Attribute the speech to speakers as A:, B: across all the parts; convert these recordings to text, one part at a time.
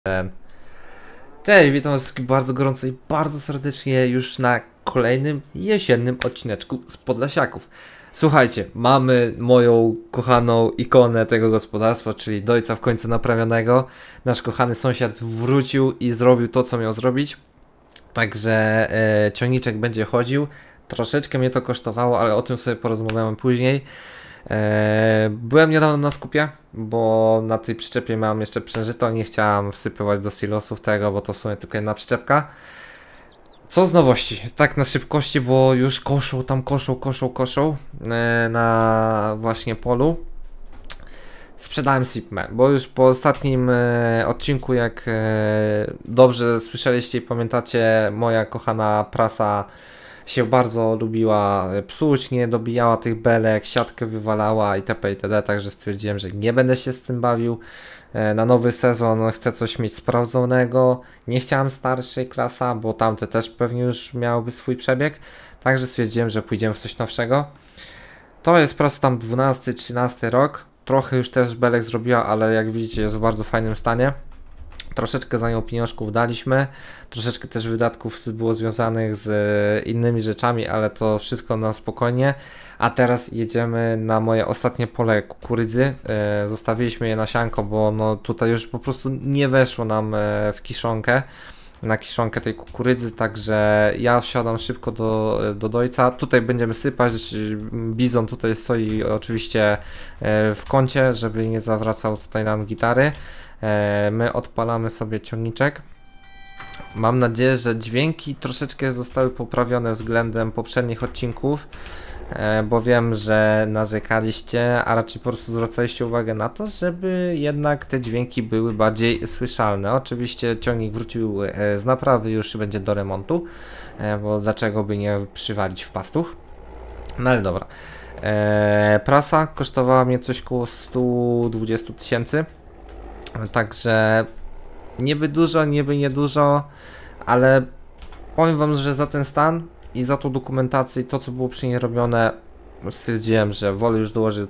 A: Cześć, witam was wszystkich bardzo gorąco i bardzo serdecznie już na kolejnym jesiennym odcineczku z Podlasiaków. Słuchajcie, mamy moją kochaną ikonę tego gospodarstwa, czyli dojca w końcu naprawionego. Nasz kochany sąsiad wrócił i zrobił to, co miał zrobić. Także ciągniczek będzie chodził. Troszeczkę mnie to kosztowało, ale o tym sobie porozmawiamy później. Byłem niedawno na skupie, bo na tej przyczepie miałem jeszcze przeżyto, nie chciałem wsypywać do silosów tego, bo to w sumie tylko jedna przyczepka. Co z nowości? Tak na szybkości, bo już koszą tam, koszą na właśnie polu. Sprzedałem Sipmę, bo już po ostatnim odcinku, jak dobrze słyszeliście i pamiętacie, moja kochana prasa się bardzo lubiła psuć, nie dobijała tych belek, siatkę wywalała itp. itd. Także stwierdziłem, że nie będę się z tym bawił. Na nowy sezon chcę coś mieć sprawdzonego. Nie chciałem starszej klasa, bo tamte też pewnie już miałyby swój przebieg. Także stwierdziłem, że pójdziemy w coś nowszego. To jest prasa tam 12-13 rok. Trochę już też belek zrobiła, ale jak widzicie jest w bardzo fajnym stanie. Troszeczkę za nią pieniążków daliśmy, troszeczkę też wydatków było związanych z innymi rzeczami, ale to wszystko na spokojnie. A teraz jedziemy na moje ostatnie pole kukurydzy. Zostawiliśmy je na sianko, bo no tutaj już po prostu nie weszło nam w kiszonkę, na kiszonkę tej kukurydzy, także ja wsiadam szybko do dojca. Tutaj będziemy sypać, bizon tutaj stoi oczywiście w kącie, żeby nie zawracał tutaj nam gitary. My odpalamy sobie ciągniczek. Mam nadzieję, że dźwięki troszeczkę zostały poprawione względem poprzednich odcinków, bo wiem, że narzekaliście, a raczej po prostu zwracaliście uwagę na to, żeby jednak te dźwięki były bardziej słyszalne. Oczywiście ciągnik wrócił z naprawy, już będzie do remontu, bo dlaczego by nie przywalić w pastuch. No ale dobra. Prasa kosztowała mnie coś koło 120 000. Także niby dużo, niby niedużo, ale powiem wam, że za ten stan i za tą dokumentację i to, co było przy niej robione, stwierdziłem, że wolę już dołożyć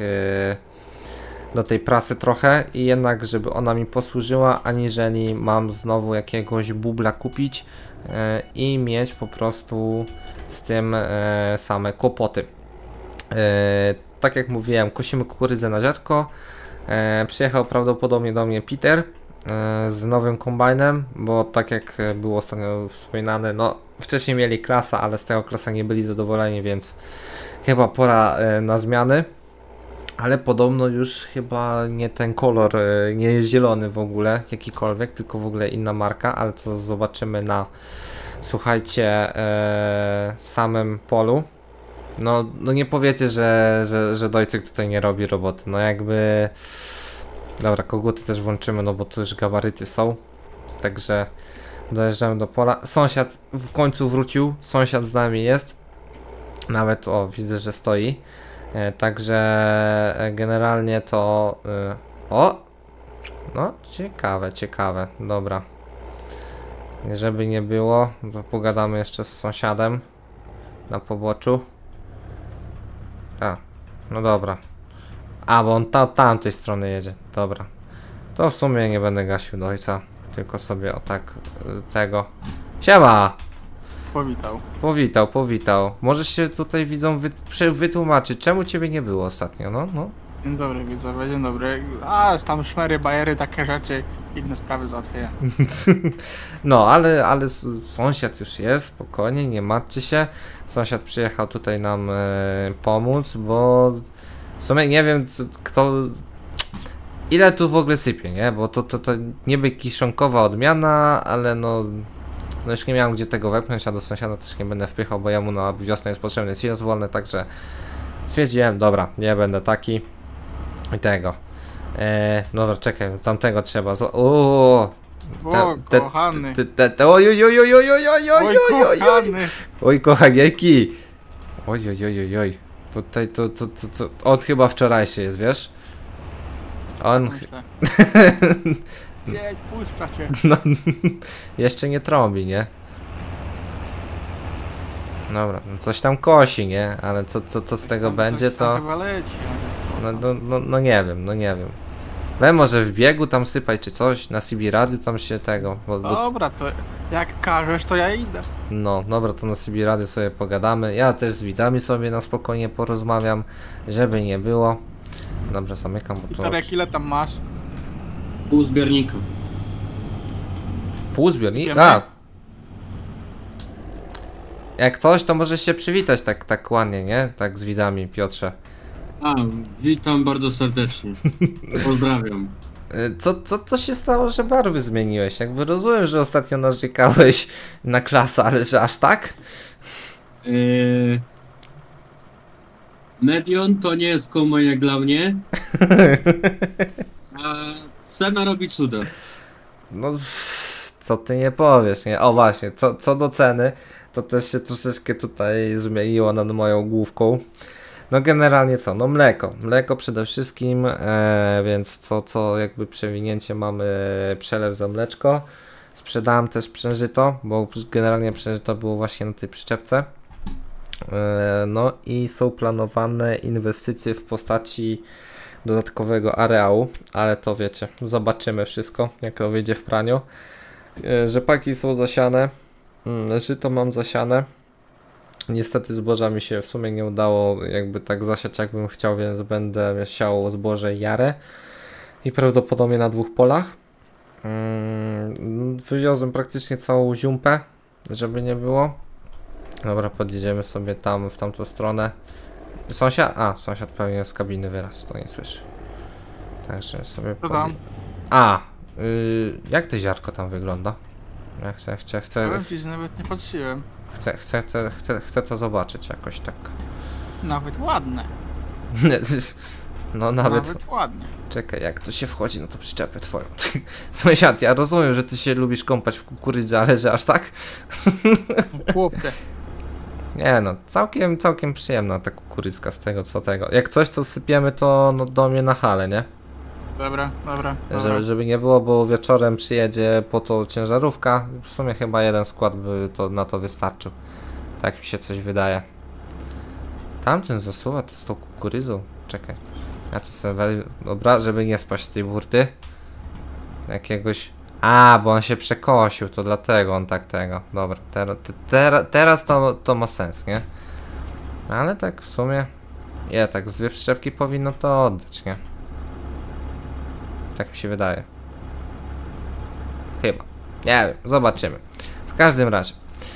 A: do tej prasy trochę i jednak, żeby ona mi posłużyła, aniżeli mam znowu jakiegoś bubla kupić i mieć po prostu z tym same kłopoty. Tak jak mówiłem, kosimy kukurydzę na ziarnko. Przyjechał prawdopodobnie do mnie Peter z nowym kombajnem, bo tak jak było ostatnio wspominane, no wcześniej mieli klasa, ale z tego klasa nie byli zadowoleni, więc chyba pora na zmiany. Ale podobno już chyba nie ten kolor, nie jest zielony w ogóle jakikolwiek, tylko w ogóle inna marka, ale to zobaczymy na, słuchajcie, samym polu. No nie powiecie, że Dojcyk tutaj nie robi roboty, no jakby... Dobra, koguty też włączymy, no bo tu już gabaryty są. Także dojeżdżamy do pola. Sąsiad w końcu wrócił, sąsiad z nami jest. Nawet, o, widzę, że stoi. Także generalnie to... o! No, ciekawe, dobra. Żeby nie było, to pogadamy jeszcze z sąsiadem na poboczu. A, no dobra. A, bo on tamtej strony jedzie. Dobra. To w sumie nie będę gasił do ojca. Tylko sobie o tak tego. Siema! Powitał. Możesz się tutaj widzom wytłumaczyć, czemu ciebie nie było ostatnio, no.
B: Dzień dobry widzowie, dzień dobry. A, tam szmery, bajery, takie rzeczy, inne sprawy załatwiają.
A: No, ale sąsiad już jest, spokojnie, nie martwcie się. Sąsiad przyjechał tutaj nam pomóc, bo w sumie nie wiem kto... Ile tu w ogóle sypie, nie? Bo to niby kiszonkowa odmiana, ale no już nie miałem gdzie tego wepchnąć, a do sąsiada też nie będę wpychał, bo jemu na wiosnę jest potrzebny silos wolny, także stwierdziłem, dobra, nie będę taki i tego. Dobra, czekaj, tamtego trzeba
B: O, kochany.
A: Oj, kochanieki. Oj. Tutaj to on chyba wczorajszy jest, wiesz? On...
B: Jedź, puszcza cię.
A: No, jeszcze nie trąbi, nie? Dobra, no coś tam kosi, nie? Ale co z tego będzie, to...
B: Chyba leci,
A: No nie wiem. We może w biegu tam sypać czy coś, na CB rady tam się tego.
B: Dobra, to jak każesz, to ja idę.
A: No, dobra, to na CB rady sobie pogadamy. Ja też z widzami sobie na spokojnie porozmawiam, żeby nie było. Dobra, zamykam, bo to...
B: Wiktorek, ile tam masz?
C: Pół zbiornika.
A: Pół zbiornika?
B: Wiemy.
A: A! Jak coś, to możesz się przywitać tak ładnie, nie? Tak z widzami, Piotrze.
C: A, witam bardzo serdecznie. Pozdrawiam.
A: Co się stało, że barwy zmieniłeś? Jakby rozumiem, że ostatnio narzekałeś na klasę, ale że aż tak?
C: Medion to nie jest komo jak dla mnie. A cena robi cuda.
A: No, co ty nie powiesz, nie? O właśnie, co do ceny, to też się troszeczkę tutaj zmieniło nad moją główką. No generalnie co? No mleko przede wszystkim, więc co jakby przewinięcie mamy przelew za mleczko. Sprzedałem też przężyto, bo generalnie przężyto było właśnie na tej przyczepce. No i są planowane inwestycje w postaci dodatkowego areału, ale to wiecie, zobaczymy wszystko, jak to wyjdzie w praniu. Rzepaki są zasiane, żyto mam zasiane. Niestety zboża mi się w sumie nie udało jakby tak zasiać, jakbym chciał, więc będę siał zboże i jarę i prawdopodobnie na 2 polach. Wywiozłem praktycznie całą ziumpę, żeby nie było. Dobra, podjedziemy sobie tam w tamtą stronę. Sąsiad? A, sąsiad pewnie z kabiny wyraz, to nie słyszy. Także sobie
B: Co tam?
A: jak to ziarko tam wygląda? Ja chcę
B: Powiem ci, że nawet nie patrzyłem.
A: chcę to zobaczyć jakoś tak.
B: Nawet ładne.
A: No nawet
B: ładnie.
A: czekaj, jak to się wchodzi, no to przyczepę twoją. Sąsiad, ja rozumiem, że ty się lubisz kąpać w kukurydzy, ale że aż tak?
B: Chłopie.
A: Nie no, całkiem przyjemna ta kukurydzka z tego co tego. Jak coś to sypiemy to no, do mnie na halę, nie?
B: Dobra.
A: Żeby nie było, bo wieczorem przyjedzie po to ciężarówka. W sumie chyba jeden skład by to na to wystarczył. Tak mi się coś wydaje. Tamten zasuwa to z tą kukurydzą. Czekaj. Ja to sobie dobra, żeby nie spaść z tej burty. Jakiegoś... A, bo on się przekosił, to dlatego on tak tego. Dobra, teraz to ma sens, nie? Ale tak w sumie... tak z 2 przyczepki powinno to oddać, nie? Tak mi się wydaje. Chyba. Nie wiem, zobaczymy. W każdym razie.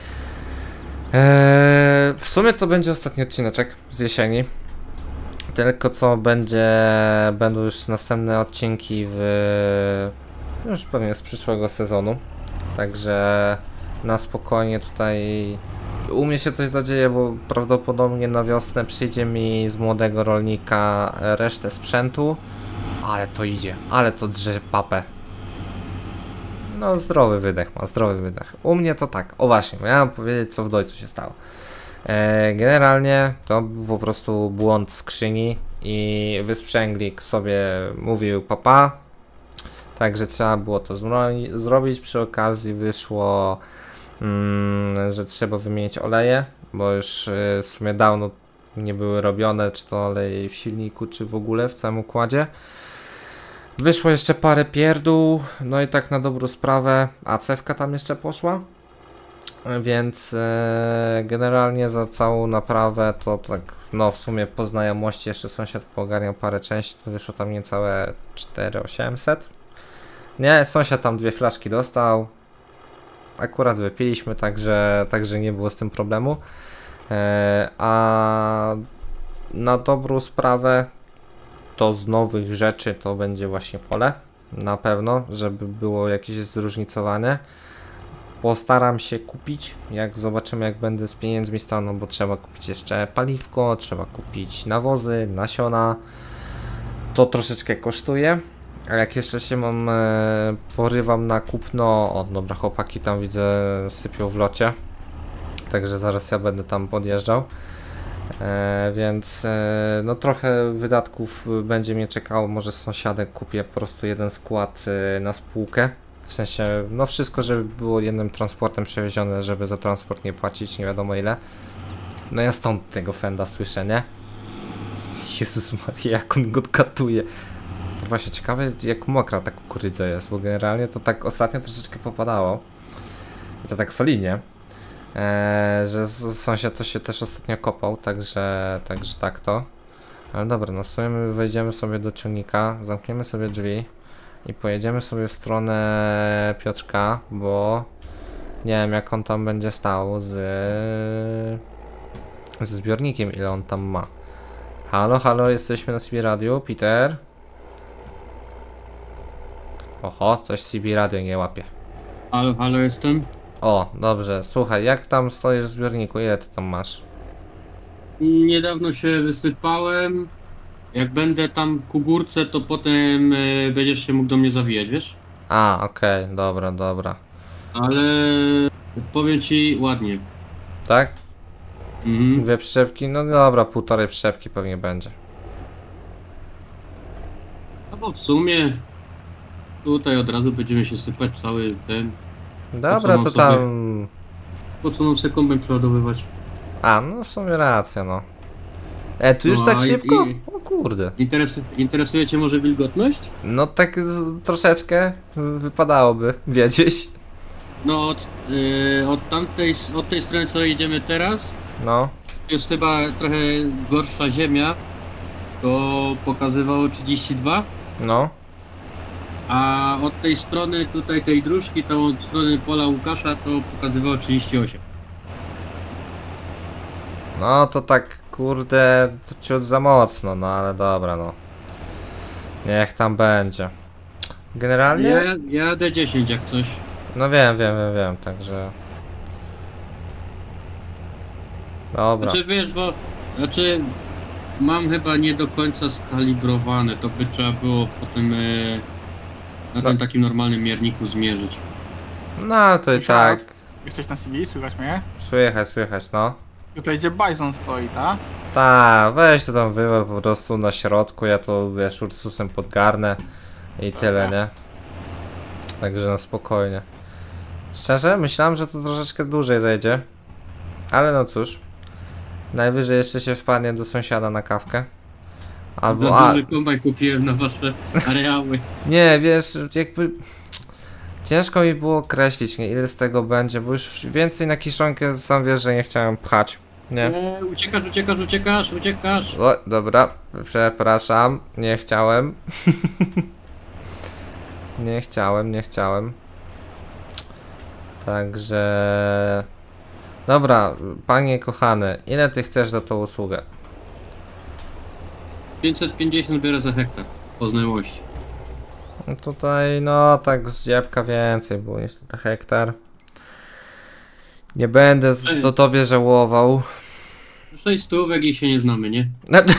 A: W sumie to będzie ostatni odcineczek z jesieni. Tylko co będą już następne odcinki już pewnie z przyszłego sezonu. Także na spokojnie tutaj u mnie się coś zadzieje, bo prawdopodobnie na wiosnę przyjdzie mi z młodego rolnika resztę sprzętu. Ale to idzie, ale to drze papę. No zdrowy wydech ma, zdrowy wydech. U mnie to tak, o właśnie, miałem powiedzieć co w Dojcu się stało. Generalnie to był po prostu błąd skrzyni i wysprzęglik sobie mówił papa. Także trzeba było to zrobić. Przy okazji wyszło, że trzeba wymienić oleje, bo już w sumie dawno nie były robione, czy to olej w silniku, czy w ogóle w całym układzie. Wyszło jeszcze parę pierdół, no i tak na dobrą sprawę ACF-ka tam jeszcze poszła. Więc generalnie za całą naprawę to tak, no w sumie po znajomości jeszcze sąsiad pogarniał parę części, to wyszło tam niecałe 4800. Nie, sąsiad tam 2 flaszki dostał. Akurat wypiliśmy, także nie było z tym problemu. A na dobrą sprawę to z nowych rzeczy to będzie właśnie pole. Na pewno, żeby było jakieś zróżnicowanie. Postaram się kupić, jak zobaczymy jak będę z pieniędzmi stał, no bo trzeba kupić jeszcze paliwko, trzeba kupić nawozy, nasiona. To troszeczkę kosztuje. A jak jeszcze się porywam na kupno, o dobra, chłopaki tam widzę sypią w locie. Także zaraz ja będę tam podjeżdżał. Więc no trochę wydatków będzie mnie czekało, może z sąsiadem kupię po prostu jeden skład na spółkę. W sensie, no wszystko, żeby było jednym transportem przewiezione, żeby za transport nie płacić, nie wiadomo ile. No ja stąd tego Fenda słyszę, nie? Jezus Maria, jak on go katuje. właśnie ciekawe jak mokra ta kukurydza jest, bo generalnie to tak ostatnio troszeczkę popadało. I to tak solidnie. Że sąsiad to się też ostatnio kopał, także tak to. Ale dobra, no w sumie my wejdziemy sobie do ciągnika, zamkniemy sobie drzwi i pojedziemy sobie w stronę Piotrka, bo nie wiem jak on tam będzie stał ze zbiornikiem, ile on tam ma. Halo, halo, jesteśmy na CB Radio, Peter. Oho, coś CB Radio nie łapie.
C: Halo, halo, jestem.
A: O, dobrze, słuchaj, jak tam stoisz w zbiorniku, ile ty tam masz?
C: Niedawno się wysypałem. Jak będę tam ku górce, to potem będziesz się mógł do mnie zawijać, wiesz?
A: A, okej, dobra, dobra.
C: Ale powiem ci ładnie.
A: Tak?
C: Mhm.
A: 2 przyczepki? No dobra, 1,5 przyczepki pewnie będzie.
C: No bo w sumie tutaj od razu będziemy się sypać cały ten.
A: Dobra,
C: mam
A: to
C: sobie?
A: tam...
C: Po co nam sekundę przeładowywać?
A: A, no w sumie racja, no. Tu już
C: No,
A: tak
C: a
A: szybko? O kurde.
C: Interesuje cię może wilgotność?
A: No tak troszeczkę wypadałoby wiedzieć.
C: No od tej strony co idziemy teraz,
A: No.
C: jest chyba trochę gorsza ziemia. To pokazywało 32.
A: No.
C: A od tej strony tutaj tej dróżki, tam od strony pola Łukasza to pokazywało 38.
A: No to tak kurde ciut za mocno, no ale dobra, no. Niech tam będzie. Generalnie?
C: Ja jadę 10 jak coś.
A: No wiem, także... Dobra.
C: Znaczy wiesz, bo mam chyba nie do końca skalibrowane, to by trzeba było potem na tym takim normalnym mierniku zmierzyć.
A: No to i
B: Ryszard,
A: tak.
B: Jesteś na CB, słychać mnie?
A: Słychać, no.
B: Tutaj gdzie Bison stoi, ta?
A: Ta, weź to tam wywal po prostu na środku, ja to wiesz Ursusem podgarnę i tyle, nie? Także na spokojnie. Szczerze, myślałem, że to troszeczkę dłużej zejdzie. Ale no cóż. Najwyżej jeszcze się wpadnie do sąsiada na kawkę. Albo
C: Za duży kombajn kupiłem na wasze areały.
A: nie, wiesz, jakby... Ciężko mi było określić, nie, ile z tego będzie, bo już więcej na kiszonkę sam wiesz, że nie chciałem pchać. Nie.
C: Uciekasz.
A: O, dobra, przepraszam, nie chciałem. nie chciałem. Także... Dobra, panie kochany, ile ty chcesz za tą usługę?
C: 550 biorę za hektar po znajomości.
A: No tutaj, no tak z dziebka więcej było niż na hektar. Nie będę to tobie żałował.
C: 6 stówek i się nie znamy, nie?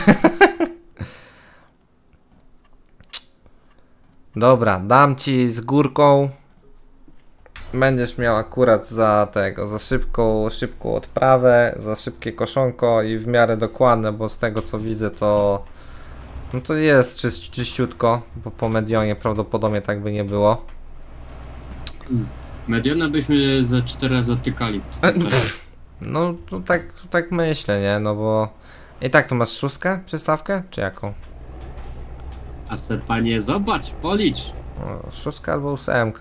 A: Dobra, dam ci z górką. Będziesz miał akurat za tego, za szybką odprawę, za szybkie koszonko i w miarę dokładne, bo z tego co widzę to... No to jest czyściutko, bo po Medionie prawdopodobnie tak by nie było.
C: Mediana byśmy za 4 razy zatykali.
A: No to tak myślę, nie? No bo... I tak to masz 6 przystawkę? Czy jaką?
C: A se panie, zobacz, policz.
A: No, 6 albo 8.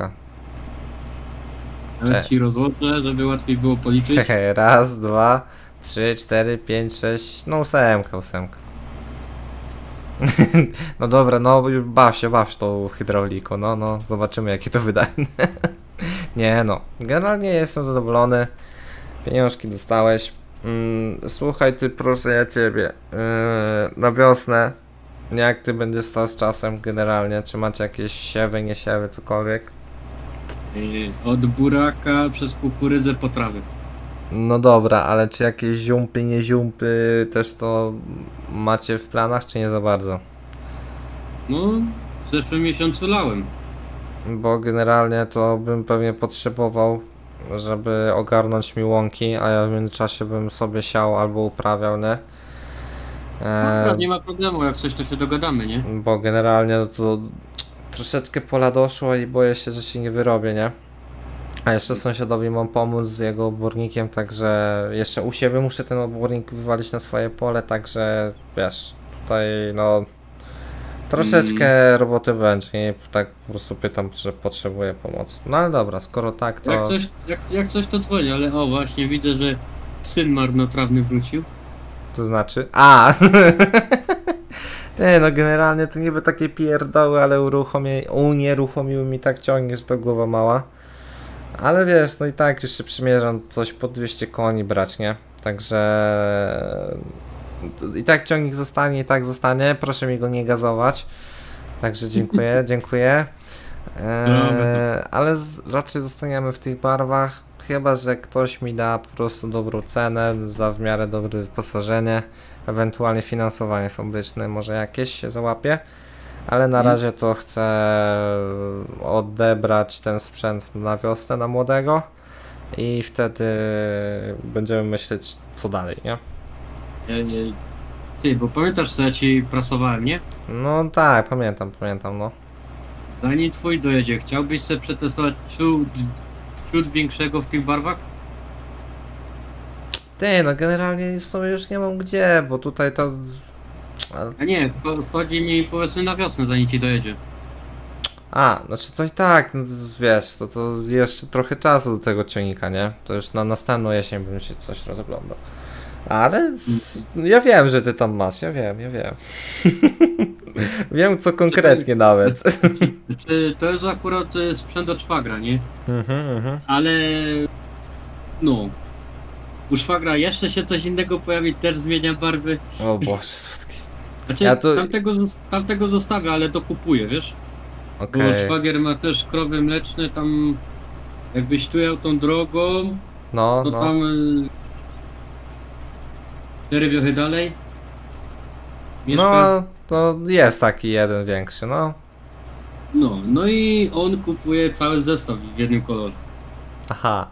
C: Ja ci rozłożę, żeby łatwiej było policzyć.
A: Czekaj, raz, 2, 3, 4, 5, 6, no 8. No dobra, no baw się tą hydrauliką, no, zobaczymy jakie to wydaje. Nie no, generalnie jestem zadowolony, pieniążki dostałeś. Słuchaj ty, proszę ja ciebie, na wiosnę, jak ty będziesz stał z czasem generalnie, czy macie jakieś siewy, nie siewy, cokolwiek?
C: Od buraka przez kukurydzę po trawy.
A: No dobra, ale czy jakieś ziumpy, nie ziumpy też to macie w planach, czy nie za bardzo?
C: No, w zeszłym miesiącu lałem.
A: Bo generalnie to bym pewnie potrzebował, żeby ogarnąć mi łąki, a ja w międzyczasie bym sobie siał albo uprawiał, nie?
C: Dobra, nie ma problemu, jak coś to się dogadamy, nie?
A: Bo generalnie to troszeczkę pola doszło i boję się, że się nie wyrobię, nie? A jeszcze sąsiadowi mam pomóc z jego obornikiem, także jeszcze u siebie muszę ten obornik wywalić na swoje pole, także wiesz, tutaj no Troszeczkę roboty będzie, nie? Tak po prostu pytam, że potrzebuję pomocy. No ale dobra, skoro tak, to...
C: Jak coś to dzwoni, ale o właśnie, widzę, że syn marnotrawny wrócił.
A: To znaczy... A! Nie, no generalnie to niby takie pierdoły, ale unieruchomiły mi tak ciągnie, że to głowa mała. Ale wiesz, no i tak już się przymierzam coś po 200 koni brać, nie? Także... I tak ciągnik zostanie, i tak zostanie. Proszę mi go nie gazować. Także dziękuję, dziękuję. Ale raczej zostaniemy w tych barwach. Chyba że ktoś mi da po prostu dobrą cenę za w miarę dobre wyposażenie. Ewentualnie finansowanie fabryczne, może jakieś się załapie. Ale na razie to chcę odebrać ten sprzęt na wiosnę, na młodego. I wtedy będziemy myśleć co dalej, nie?
C: Ty, bo pamiętasz co ja ci prasowałem, nie?
A: No tak, pamiętam, no.
C: Zanim twój dojedzie, chciałbyś sobie przetestować ciut większego w tych barwach?
A: Ty, no generalnie w sumie już nie mam gdzie, bo tutaj to...
C: A nie, chodzi mi powiedzmy na wiosnę, zanim ci dojedzie.
A: Znaczy to i tak, no, wiesz, to jeszcze trochę czasu do tego ciągnika, nie? To już na następną jesień bym się coś rozglądał. Ale ja wiem, że ty tam masz, ja wiem. Wiem co konkretnie nawet.
C: Znaczy, to jest akurat sprzęt od szwagra, nie? Ale no, u szwagra jeszcze się coś innego pojawi, też zmienia barwy.
A: O Boże, słodki.
C: Znaczy, tamtego zostawię, ale dokupuję, wiesz? Bo szwagier ma też krowy mleczne, tam jakbyś tu jechał tą drogą, to tam 4 wiochy dalej mieszka.
A: No, to jest taki jeden większy, no.
C: No i on kupuje cały zestaw w jednym kolorze.
A: Aha.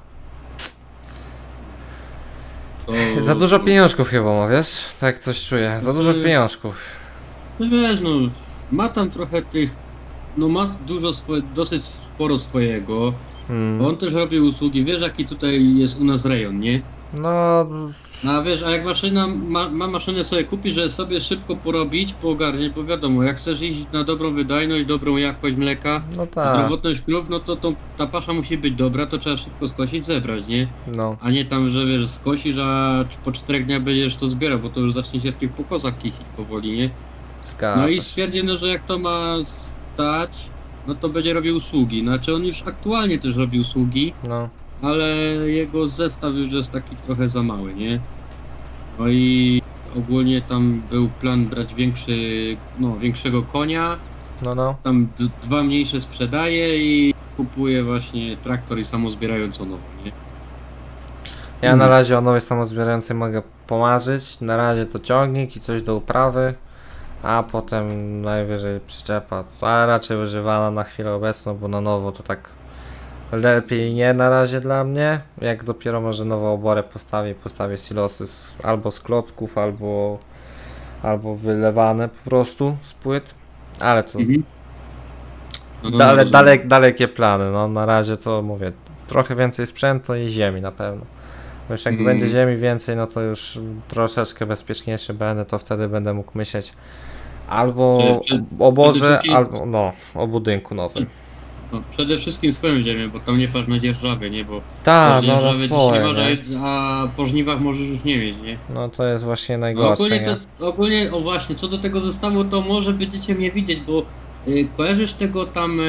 A: Za dużo pieniążków chyba ma, wiesz? Tak coś czuję, za dużo pieniążków.
C: No wiesz, no, ma tam trochę tych, no ma dużo dosyć sporo swojego. On też robi usługi, wiesz jaki tutaj jest u nas rejon, nie?
A: No...
C: A wiesz, a jak maszyna ma maszynę sobie kupić, żeby sobie szybko porobić, poogarniać, bo wiadomo, jak chcesz iść na dobrą wydajność, dobrą jakość mleka,
A: no tak.
C: Zdrowotność krów, no to ta pasza musi być dobra, to trzeba szybko skosić, zebrać, nie?
A: No.
C: A nie tam, że wiesz, skosisz, a po 4 dniach będziesz to zbierał, bo to już zacznie się w tych pokosach kichić powoli, nie?
A: Zgadza
C: No i
A: się.
C: stwierdziono, że jak to ma stać, no to będzie robił usługi. Znaczy on już aktualnie też robi usługi,
A: No.
C: ale jego zestaw już jest taki trochę za mały, nie? No i ogólnie tam był plan brać większego konia,
A: No.
C: tam 2 mniejsze sprzedaje i kupuje właśnie traktor i samozbierającą nową, nie?
A: Ja na razie o nowej samozbierającej mogę pomarzyć, na razie to ciągnik i coś do uprawy, a potem najwyżej przyczepa, a raczej używana na chwilę obecną, bo na nowo to tak lepiej nie na razie dla mnie, jak dopiero może nową oborę postawię silosy albo z klocków, albo wylewane po prostu z płyt, ale to dalekie plany, no na razie to mówię, trochę więcej sprzętu i ziemi na pewno. Bo już jak będzie ziemi więcej, no to już troszeczkę bezpieczniejszy będę, to wtedy będę mógł myśleć albo o oborze, albo o budynku nowym.
C: No, przede wszystkim swoją ziemię, bo tam nie patrz na dzierżawę, nie? Bo
A: tak, no
C: dzierżawę
A: swoje,
C: a po żniwach możesz już nie mieć, nie?
A: No to jest właśnie najgorsze,
C: ogólnie, o właśnie, co do tego zestawu, to może będziecie mnie widzieć, bo kojarzysz tego tam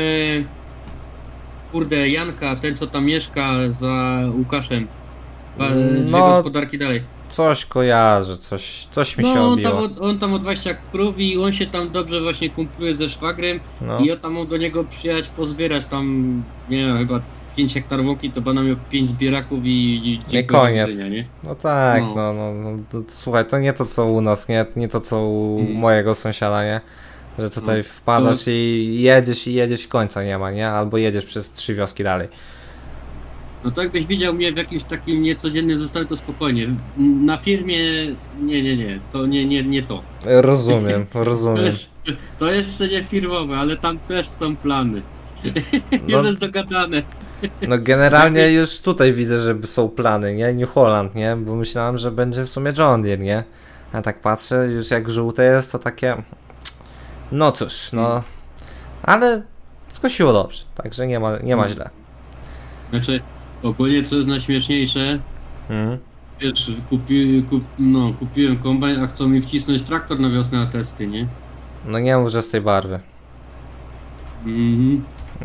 C: kurde Janka, ten co tam mieszka za Łukaszem, dwie gospodarki dalej.
A: Coś kojarzę, coś mi się obiło.
C: On tam od 20 krów i on się tam dobrze właśnie kumpluje ze szwagrem i ja tam mógł do niego przyjechać pozbierać tam, nie wiem, chyba 5 hektarów łąki, to będę miał 5 zbieraków i
A: nie koniec.
C: Widzenia, nie?
A: No tak, no, słuchaj, to nie to co u nas, nie to co u mojego sąsiada, nie? Że tutaj wpadasz i jedziesz końca nie ma, nie? Albo jedziesz przez 3 wioski dalej.
C: No to jakbyś widział mnie w jakimś takim niecodziennym zestawie, to spokojnie. Na firmie nie, to nie to.
A: Rozumiem.
C: To jeszcze nie firmowe, ale tam też są plany. Już jest dogadane.
A: No generalnie już tutaj widzę, że są plany, nie? New Holland, nie? Bo myślałem, że będzie w sumie John Deere, nie? A tak patrzę, już jak żółte jest, to takie... No cóż, no. Ale skosiło dobrze, także nie ma źle.
C: Znaczy, ogólnie co jest najśmieszniejsze,
A: Mhm.
C: wiesz, kupiłem kombajn, a chcą mi wcisnąć traktor na wiosnę na testy, nie?
A: No nie mów, że z tej barwy.
C: Mhm.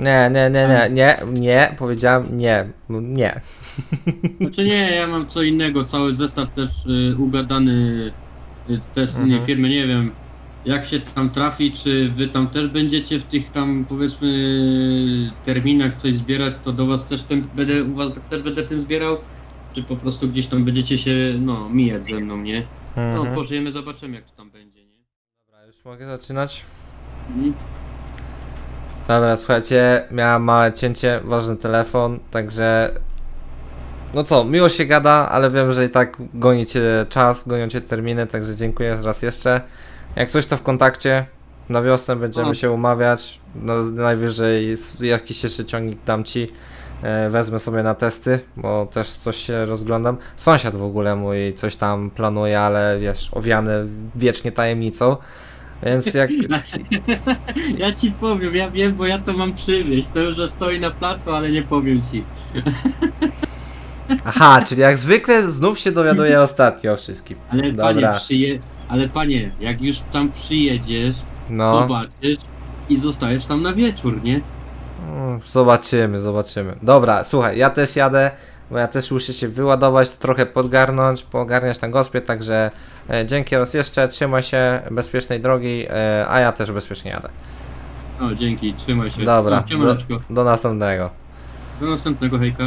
A: Nie, powiedziałem nie.
C: Znaczy nie, ja mam co innego, cały zestaw też ugadany test firmy, nie wiem jak się tam trafi, czy wy tam też będziecie w tych tam powiedzmy terminach coś zbierać, to do was też u was też będę tym zbierał, czy po prostu gdzieś tam będziecie się mijać ze mną, nie? No pożyjemy, zobaczymy jak to tam będzie, nie?
A: Dobra, już mogę zaczynać?
C: Mhm.
A: Dobra, słuchajcie, miałem małe cięcie, ważny telefon, także... No co, miło się gada, ale wiem, że i tak gonicie czas, gonicie terminy, także dziękuję raz jeszcze. Jak coś to w kontakcie, na wiosnę będziemy się umawiać, no, najwyżej jakiś jeszcze ciągnik dam ci, wezmę sobie na testy, bo też coś się rozglądam. Sąsiad w ogóle mój coś tam planuje, ale wiesz, owiany wiecznie tajemnicą. Więc jak...
C: Ja ci powiem, ja wiem, bo ja to mam przywieźć. To już stoi na placu, ale nie powiem ci.
A: Aha, czyli jak zwykle znów się dowiaduję ostatnio o wszystkim.
C: Ale
A: dobra.
C: panie, jak już tam przyjedziesz,
A: No.
C: zobaczysz i zostajesz tam na wieczór, nie?
A: Zobaczymy. Dobra, słuchaj, ja też jadę, bo ja też muszę się wyładować, trochę podgarnąć, poogarniać na gospie, także dzięki raz jeszcze, trzymaj się, bezpiecznej drogi, a ja też bezpiecznie jadę.
C: O, dzięki, trzymaj się.
A: Dobra,
C: No,
A: do następnego.
C: Do następnego, hejka.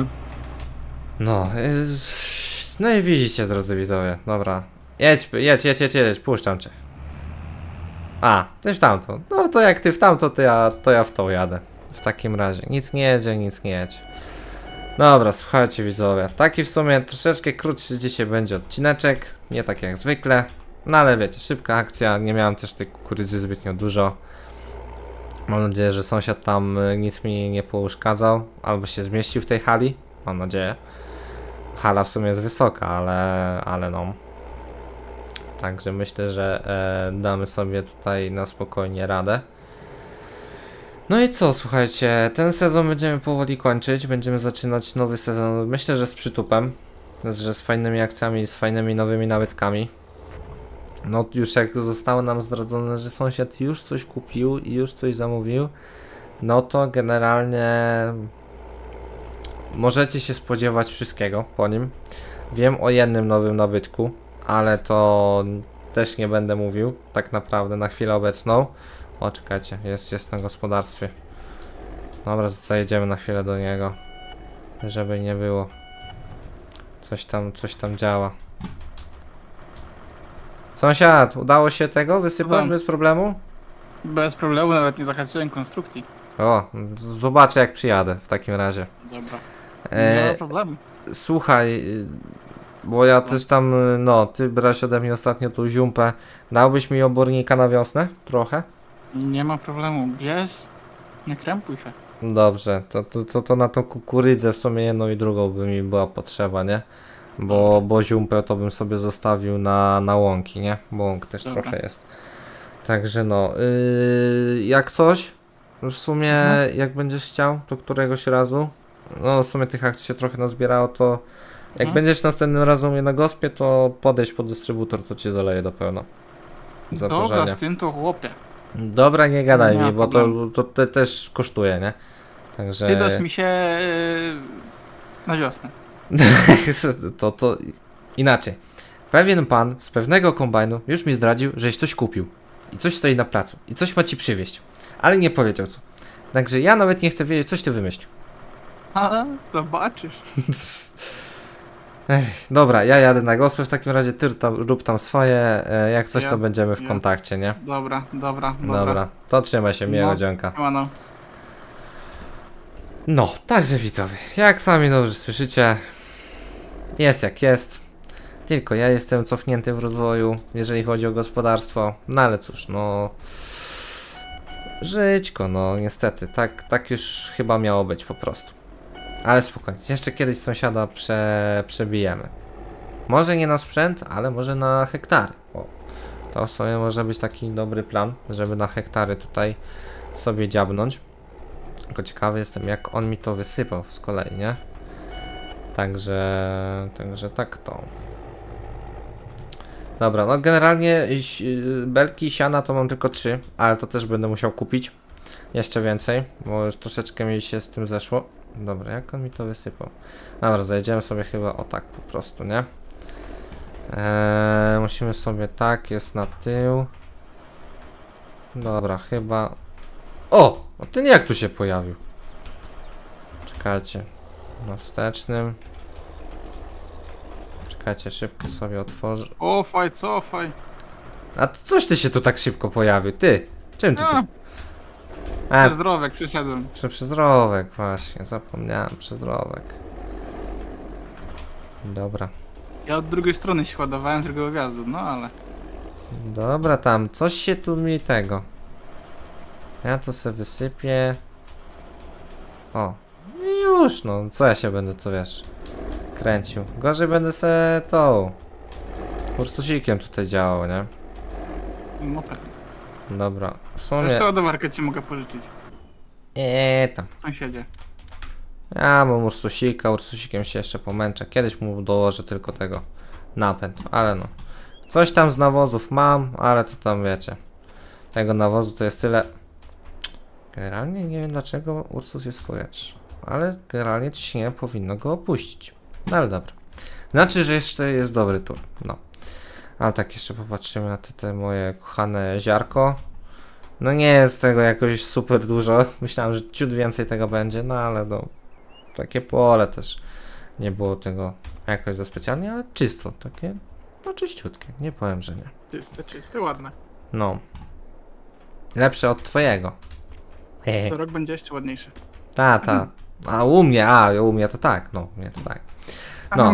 A: No i widzicie, drodzy widzowie, dobra. Jedź, puszczam cię. A, ty w tamto. No to jak ty w tamto, to ja w tą jadę. W takim razie. Nic nie jedzie. Dobra, słuchajcie widzowie. Taki w sumie troszeczkę krótszy dzisiaj będzie odcineczek. Nie tak jak zwykle. No ale wiecie, szybka akcja. Nie miałem też tej kukurydzy zbytnio dużo. Mam nadzieję, że sąsiad tam nic mi nie pouszkadzał. Albo się zmieścił w tej hali. Mam nadzieję. Hala w sumie jest wysoka, ale no. Także myślę, że damy sobie tutaj na spokojnie radę. No i co, słuchajcie, ten sezon będziemy powoli kończyć, będziemy zaczynać nowy sezon, myślę, że z przytupem, że z fajnymi akcjami, z fajnymi nowymi nabytkami. No już jak zostało nam zdradzone, że sąsiad już coś kupił i już coś zamówił, no to generalnie możecie się spodziewać wszystkiego po nim. Wiem o jednym nowym nabytku, ale to też nie będę mówił tak naprawdę na chwilę obecną. O, czekajcie, jest na gospodarstwie. Dobra, zajedziemy na chwilę do niego, żeby nie było. Coś tam działa. Sąsiad, udało się tego wysypać bez problemu?
B: Bez problemu, nawet nie zahaczyłem konstrukcji.
A: O, zobaczę jak przyjadę w takim razie.
B: Dobra. Nie ma problemu.
A: Słuchaj, bo ja też tam, no, ty brałeś ode mnie ostatnio tą ziumpę. Dałbyś mi obornika na wiosnę? Trochę?
B: Nie ma problemu. Bierz, nie krępuj się.
A: Dobrze, to na tą kukurydzę w sumie jedną i drugą by mi była potrzeba, nie? Bo ziumpę to bym sobie zostawił na łąki, nie? Bo łąk też trochę jest. Także no, jak coś, w sumie jak będziesz chciał, to któregoś razu, no w sumie tych akcji się trochę nazbierało, to jak będziesz następnym razem u mnie na gospie, to podejdź pod dystrybutor, to cię zaleje do pełna.
B: Dobra, z tym to chłopie.
A: Dobra, nie gadaj mi, bo to też kosztuje, nie? Także...
B: Ty dasz mi się na wiosnę.
A: to inaczej. Pewien pan z pewnego kombajnu już mi zdradził, żeś coś kupił. I coś stoi na placu. I coś ma ci przywieźć. Ale nie powiedział co. Także ja nawet nie chcę wiedzieć, coś ty wymyślił.
B: A, zobaczysz.
A: Dobra, ja jadę na gospę, w takim razie ty rób tam swoje, jak coś to będziemy w kontakcie, nie?
B: Dobra.
A: To trzymaj się, miłego dzionka. No, także widzowie, jak sami dobrze słyszycie, jest jak jest, tylko ja jestem cofnięty w rozwoju, jeżeli chodzi o gospodarstwo, no ale cóż, no... Żyćko, no niestety, tak już chyba miało być po prostu. Ale spokojnie, jeszcze kiedyś sąsiada przebijemy. Może nie na sprzęt, ale może na hektary. O, To w sumie może być taki dobry plan, żeby na hektary tutaj sobie dziabnąć. Tylko ciekawy jestem, jak on mi to wysypał z kolei, nie? Także tak to. Dobra, no generalnie belki siana to mam tylko 3, ale to też będę musiał kupić jeszcze więcej, bo już troszeczkę mi się z tym zeszło. Dobra, jak on mi to wysypał? Dobra, zajdziemy sobie chyba o tak po prostu, nie? Musimy sobie tak, jest na tył. Dobra, chyba... O! A ten jak tu się pojawił? Czekajcie. Na wstecznym. Czekajcie, szybko sobie otworzę.
B: Cofaj.
A: A coś ty się tu tak szybko pojawił, ty? Czym ty tu?
B: Przez drowek przyszedłem.
A: Przez rowek, właśnie, zapomniałem, przez rowek. Dobra.
B: Ja od drugiej strony się ładowałem z drugiego wjazdu, no ale...
A: Dobra, tam, coś się tu mi tego. Ja to sobie wysypię. O. I już, no, co ja się będę tu, wiesz, kręcił. Gorzej będę se tą Ursusikiem tutaj działał, nie?
B: No pewnie.
A: Dobra, w
B: Coś
A: sumie...
B: to ładowarkę ci mogę pożyczyć.
A: Tam.
B: Sąsiedzie.
A: Ja mam Ursusika, Ursusikiem się jeszcze pomęczę. Kiedyś mu dołożę tylko tego napęd, ale no. Coś tam z nawozów mam, ale to tam wiecie. Tego nawozu to jest tyle. Generalnie nie wiem dlaczego Ursus jest w powietrzu. Ale generalnie ciśnienie powinno go opuścić. No ale dobra. Znaczy, że jeszcze jest dobry tur. No. Ale tak jeszcze popatrzymy na te moje kochane ziarko. No nie jest tego jakoś super dużo. Myślałem, że ciut więcej tego będzie, no ale no. Takie pole też. Nie było tego jakoś za specjalnie, ale czysto. Takie, no czyściutkie. Nie powiem, że nie.
B: Czyste, ładne.
A: No. Lepsze od twojego.
B: To rok będzie jeszcze ładniejszy.
A: Ta. A u mnie to tak. No, u mnie to tak. No.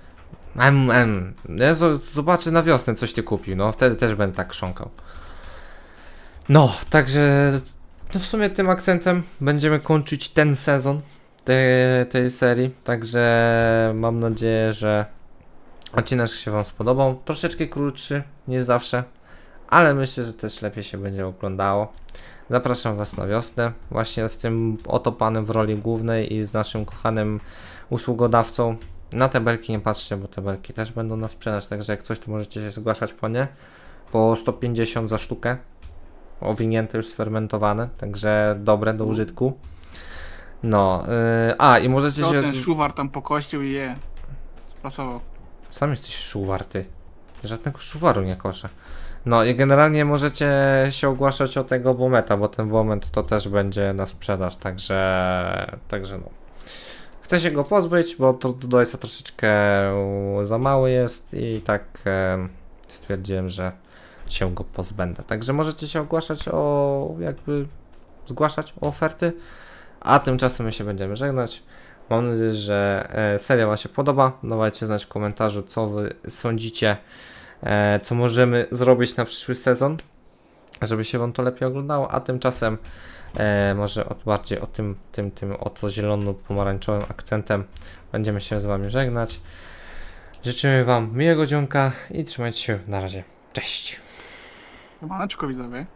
A: Ja zobaczę na wiosnę, coś ty kupił. No, wtedy też będę tak chrząkał. No, także no w sumie tym akcentem będziemy kończyć ten sezon tej serii. Także mam nadzieję, że odcinek się wam spodobał. Troszeczkę krótszy niż zawsze, ale myślę, że też lepiej się będzie oglądało. Zapraszam was na wiosnę właśnie z tym oto panem w roli głównej i z naszym kochanym usługodawcą. Na te belki nie patrzcie, bo te belki też będą na sprzedaż, także jak coś to możecie się zgłaszać po nie. Po 150 za sztukę. Owinięte już sfermentowane, także dobre do użytku. No, i możecie się...
B: ten szuwar tam pokościł i je sprasował.
A: Sam jesteś szuwar, ty. Żadnego szuwaru nie koszę. No i generalnie możecie się ogłaszać o tego Bometa, bo ten Bomet to też będzie na sprzedaż, także no. Chcę się go pozbyć, bo to do Dojsa troszeczkę za mały jest i tak stwierdziłem, że się go pozbędę. Także możecie się ogłaszać zgłaszać o oferty, a tymczasem my się będziemy żegnać. Mam nadzieję, że seria wam się podoba. Dawajcie znać w komentarzu, co wy sądzicie, co możemy zrobić na przyszły sezon, żeby się wam to lepiej oglądało, a tymczasem może bardziej o tym oto zielono-pomarańczowym akcentem będziemy się z wami żegnać. Życzymy wam miłego dzionka i trzymajcie się, na razie. Cześć!
B: Maneczko widzowie.